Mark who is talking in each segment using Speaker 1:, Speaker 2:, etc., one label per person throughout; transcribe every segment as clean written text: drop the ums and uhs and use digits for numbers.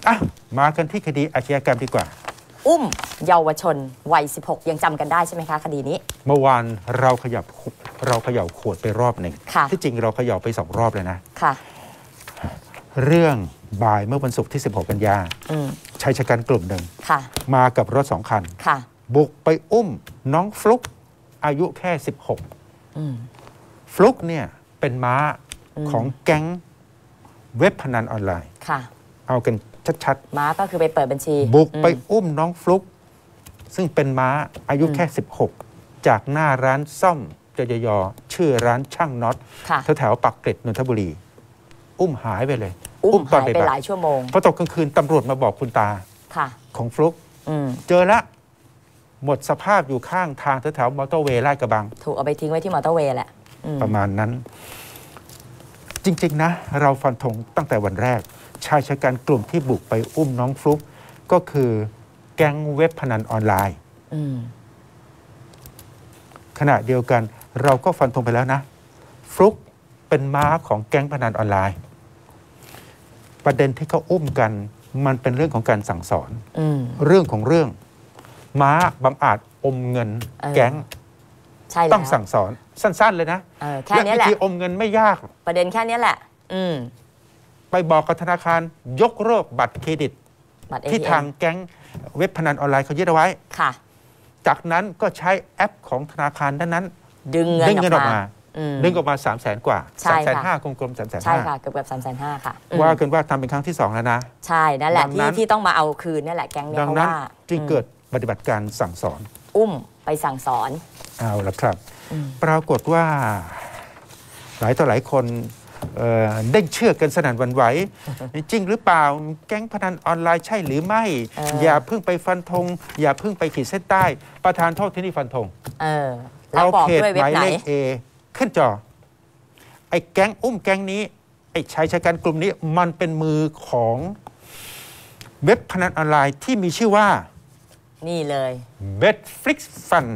Speaker 1: อ่ะมากันที่คดีอาชญากรรมดีกว่า
Speaker 2: อุ้มเยาวชนวัย 16 ยังจำกันได้ใช่ไหมคะคดีนี้
Speaker 1: เมื่อวานเราเขย่าขวดไปรอบหนึ่งที่จริงเราเขย่าไป2 รอบเลยนะ
Speaker 2: ค่ะ
Speaker 1: เรื่องบ่ายเมื่อวันศุกร์ที่16 กันยาชายชะกันกลุ่มหนึ่งมากับรถ2 คันบุกไปอุ้มน้องฟลุ๊กอายุแค่16ฟลุ๊กเนี่ยเป็นม้าของแก๊งเว็บพนันออนไลน์เอากันชัด
Speaker 2: ๆม้าก็คือไปเปิดบัญชี
Speaker 1: บุกไปอุ้มน้องฟลุ๊กซึ่งเป็นม้าอายุแค่16จากหน้าร้านซ่อมจยยชื่อร้านช่างน็อตแถวปากเกร็ดนนทบุรีอุ้มหายไปเลย
Speaker 2: อุ้มตอนไปหลายชั่วโมง
Speaker 1: พอตกกลางคืนตำรวจมาบอกคุณตาของฟลุ๊กเจอละหมดสภาพอยู่ข้างทางแถวมอเตอร์เวย์ลาดกระบัง
Speaker 2: ถูกเอาไปทิ้งไว้ที่มอเตอร์เวย์แหละ
Speaker 1: ประมาณนั้นจริงๆนะเราฟันธงตั้งแต่วันแรกชายชะกันกลุ่มที่บุกไปอุ้มน้องฟลุ๊กก็คือแก๊งเว็บพนันออนไลน์ขณะเดียวกันเราก็ฟันธงไปแล้วนะฟลุ๊กเป็นม้าของแก๊งพนันออนไลน์ประเด็นที่เขาอุ้มกันมันเป็นเรื่องของการสั่งสอนเรื่องของเรื่องม้าบังอาจอมเงินแก๊งต้องสั่งสอนสั้นๆเลยนะ
Speaker 2: แค่นี้แหละ
Speaker 1: วิธีอมเงินไม่ยาก
Speaker 2: ประเด็นแค่นี้แหละ
Speaker 1: ไปบอกกับธนาคารยกเลิกบัตรเครดิตที่ทางแก๊งเว็บพนันออนไลน์เขายึดเอาไว้จากนั้นก็ใช้แอปของธนาคารนั้น
Speaker 2: ดึงเงินออกมา
Speaker 1: 300,000 กว่า 350,000 กลมๆ 350,000
Speaker 2: ใช่ค่ะเกือบ350,000 ค่ะ
Speaker 1: ว่ากันว่าทำเป็นครั้งที่2แล้วนะ
Speaker 2: ใช่นั่นแหละที่ต้องมาเอาคืนนั่นแหละแก๊งนี้เพราะว่า
Speaker 1: จึงเกิดปฏิบัติการสั่งสอน
Speaker 2: อุ้มไปสั่งสอน
Speaker 1: เอาละครับปรากฏว่าหลายต่อหลายคนได้เชื่อกันสนั่นหวั่นไหวจริงหรือเปล่าแก๊งพนันออนไลน์ใช่หรือไม่อย่าเพิ่งไปฟันธงอย่าเพิ่งไปขีดเส้นใต้ประธานโทษที่นี่ฟันธงเอาเพจหมายเลข A ขึ้นจอไอ้แก๊งอุ้มแก๊งนี้ไอ้ชายชะกันกลุ่มนี้มันเป็นมือของเว็บพนันออนไลน์ที่มีชื่อว่า
Speaker 2: นี่เลย
Speaker 1: Betflix Fund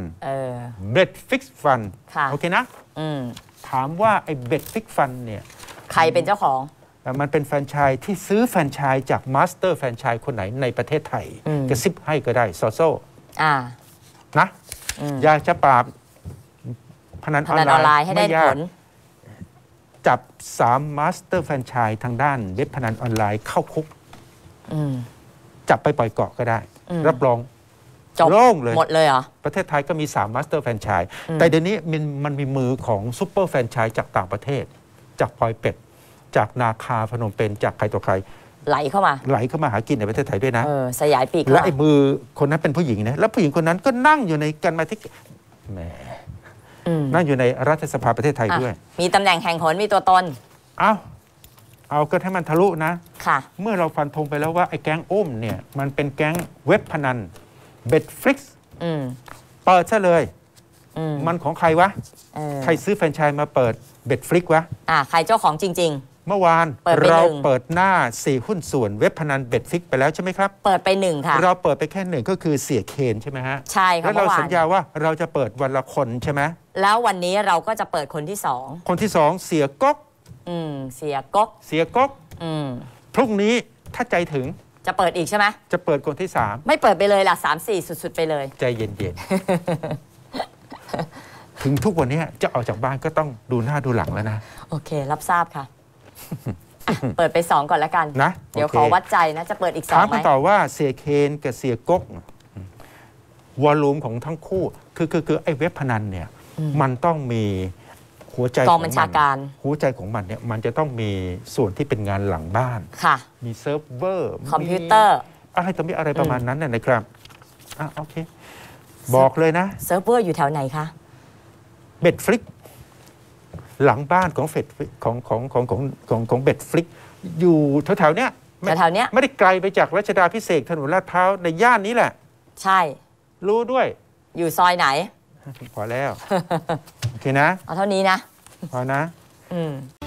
Speaker 1: Betflix Fund โอเคนะถามว่าไอ้ Betflix Fund เนี่ย
Speaker 2: ใครเป็นเจ้าของ
Speaker 1: มันเป็นแฟรนไชส์ที่ซื้อแฟรนไชส์จากมาสเตอร์แฟรนไชส์คนไหนในประเทศไทยกระซิบให้ก็ได้โซโซนะอยากจะปราบพนันออนไลน์
Speaker 2: ให้ได้ผล
Speaker 1: จับ3มาสเตอร์แฟรนไชส์ทางด้านเว็บพนันออนไลน์เข้าคุกจับไปปล่อยเกาะก็ได้รับรองโล่งเลย
Speaker 2: หมดเลยเหรอ
Speaker 1: ประเทศไทยก็มี3มาสเตอร์แฟรนไชส์แต่เดี๋ยวนี้มันมีมือของซุปเปอร์แฟรนไชส์จากต่างประเทศจากพลอยเป็ดจากนาคาพนมเปญจากใครต่อใคร
Speaker 2: ไหลเข้า
Speaker 1: มาหากินในประเทศไทยด้วยนะ
Speaker 2: สยายปีก
Speaker 1: และไอ้มือคนนั้นเป็นผู้หญิงนะแล้วผู้หญิงคนนั้นก็นั่งอยู่ในการมาที่แหมนั่งอยู่ในรัฐสภาประเทศไทยด้วย
Speaker 2: มีตำแหน่งแห่งหนมีตัวตน
Speaker 1: เอาก็ให้มันทะลุนะเมื่อเราฟันธงไปแล้วว่าไอ้แก๊งอุ้มเนี่ยมันเป็นแก๊งเว็บพนันBetflix เปิดซะเลยมันของใครวะใครซื้อแฟรนไชส์มาเปิด Betflix วะ
Speaker 2: ใครเจ้าของจริง
Speaker 1: ๆเมื่อวานเราเปิดหน้า4หุ้นส่วนเว็บพนัน Betflix ไปแล้วใช่ไหมครับ
Speaker 2: เปิดไป1ค่ะ
Speaker 1: เราเปิดไปแค่1ก็คือเสียเคนใช่ไหมฮะ
Speaker 2: ใช่ค่ะ
Speaker 1: แล้วเราสัญญาว่าเราจะเปิดวันละคนใช่ไหม
Speaker 2: แล้ววันนี้เราก็จะเปิดคนที่2
Speaker 1: คนที่2เสียก๊ก
Speaker 2: เสียก๊ก
Speaker 1: พรุ่งนี้ถ้าใจถึง
Speaker 2: จะเปิดอีกใช่ไหม
Speaker 1: จะเปิดคนที่3
Speaker 2: ไม่เปิดไปเลยล่ะ3-4สุดๆไปเลย
Speaker 1: ใจเย็นๆถึงทุกวันนี้จะออกจากบ้านก็ต้องดูหน้าดูหลังแล้วนะ
Speaker 2: โอเรับทราบค่ะเปิดไป2ก่อนแล้วกัน
Speaker 1: นะ
Speaker 2: เดี๋ยวขอวัดใจนะจะเปิดอีก2ไหม
Speaker 1: ถามกันต่อว่าเสียเคนกับเสียก๊กวอลลุ่มของทั้งคู่คือไอ้เว็บพนันเนี่ยมันต้องมีหัวใจ
Speaker 2: กองบัญชาการ
Speaker 1: หัวใจของมันเนี่ยมันจะต้องมีส่วนที่เป็นงานหลังบ้านมีเซิร์ฟเวอร์
Speaker 2: คอมพิวเตอร์
Speaker 1: อะไรต่อมีอะไรประมาณนั้นนะครับโอเคบอกเลยนะ
Speaker 2: เซิร์ฟเวอร์อยู่แถวไหนคะ
Speaker 1: Betflix หลังบ้านของของBetflixอยู่แถวๆเนี้ยไม่ได้ไกลไปจากรัชดาภิเษกถนนลาดพร้าวในย่านนี้แหละ
Speaker 2: ใช่
Speaker 1: รู้ด้วย
Speaker 2: อยู่ซอยไหน
Speaker 1: พอแล้วโอเคนะ
Speaker 2: เอาเท่านี้นะ
Speaker 1: พอนะ